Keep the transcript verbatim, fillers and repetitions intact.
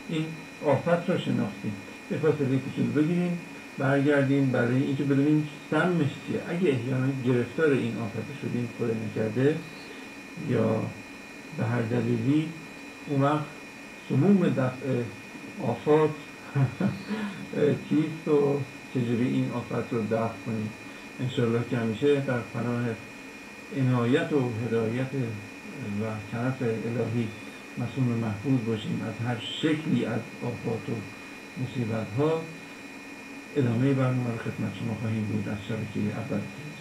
این آفت را شناختیم. یه فاصله کوچولو بگیریم، برگردیم برای اینکه بدونیم سمش چیه. اگه احیانا گرفتار این آفت شدیم، خدا نکرده، یا به هر دلیلی، اون وقت سموم دفع آفات چیست و چجوری این آفت رو دفع کنیم. انشاءالله که همیشه در پناه عنایت و هدایت و کنف الهی مصون و محفوظ باشیم از هر شکلی از آفات و مصیبت ها. ادامه برنامه رو خدمت شما خواهیم بود از شبکه اول.